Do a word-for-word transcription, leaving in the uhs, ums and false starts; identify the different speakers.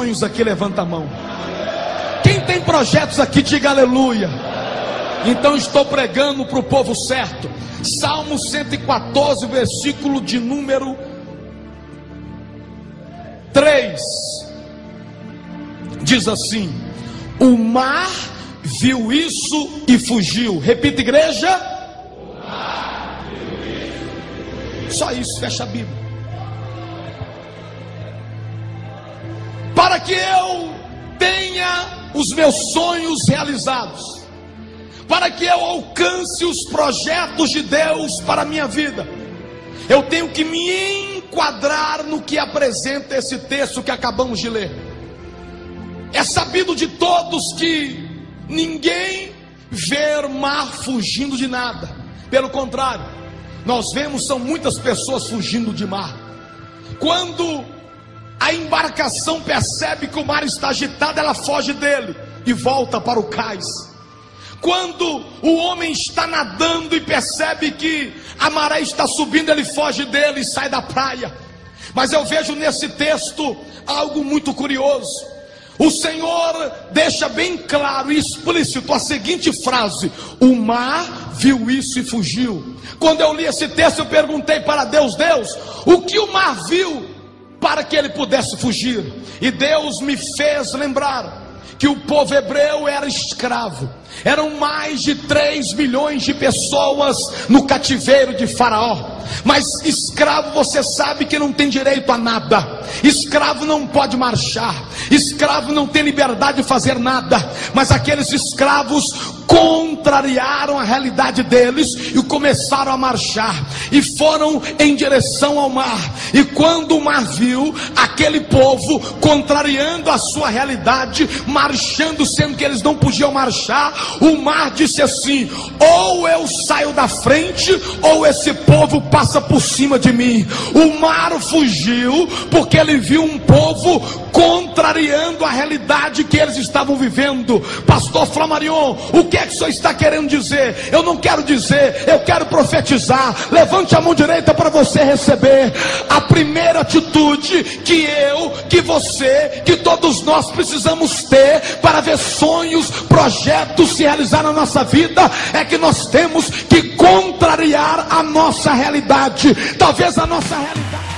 Speaker 1: sonhos aqui? Levanta a mão. Quem tem projetos aqui, diga aleluia. Então estou pregando para o povo certo. Salmo cento e quatorze, versículo de número três, diz assim: o mar viu isso e fugiu. Repita, igreja. O mar viu isso. Só isso, fecha a Bíblia. Para que eu tenha os meus sonhos realizados, para que eu alcance os projetos de Deus para a minha vida, eu tenho que me enquadrar no que apresenta esse texto que acabamos de ler. É sabido de todos que ninguém vê mar fugindo de nada. Pelo contrário, nós vemos são muitas pessoas fugindo de mar. Quando a embarcação percebe que o mar está agitado, ela foge dele e volta para o cais. Quando o homem está nadando e percebe que a maré está subindo, ele foge dele e sai da praia. Mas eu vejo nesse texto algo muito curioso. O Senhor deixa bem claro e explícito a seguinte frase: o mar viu isso e fugiu. Quando eu li esse texto, eu perguntei para Deus: Deus, o que o mar viu para que ele pudesse fugir? E Deus me fez lembrar que o povo hebreu era escravo. Eram mais de três milhões de pessoas no cativeiro de Faraó. Mas escravo, você sabe que não tem direito a nada. Escravo não pode marchar. Escravo não tem liberdade de fazer nada. Mas aqueles escravos contrariaram a realidade deles e começaram a marchar, e foram em direção ao mar. E quando o mar viu aquele povo contrariando a sua realidade, marchando, sendo que eles não podiam marchar, o mar disse assim: ou eu saio da frente, ou esse povo passa por cima de mim. O mar fugiu porque ele viu um povo contrariando a realidade que eles estavam vivendo. Pastor Flamarion, o que é que o senhor está querendo dizer? Eu não quero dizer, eu quero profetizar. Levante a mão direita para você receber. A primeira atitude que eu, que você, que todos nós precisamos ter para ver sonhos, projetos se realizar na nossa vida, é que nós temos que contrariar a nossa realidade. Talvez a nossa realidade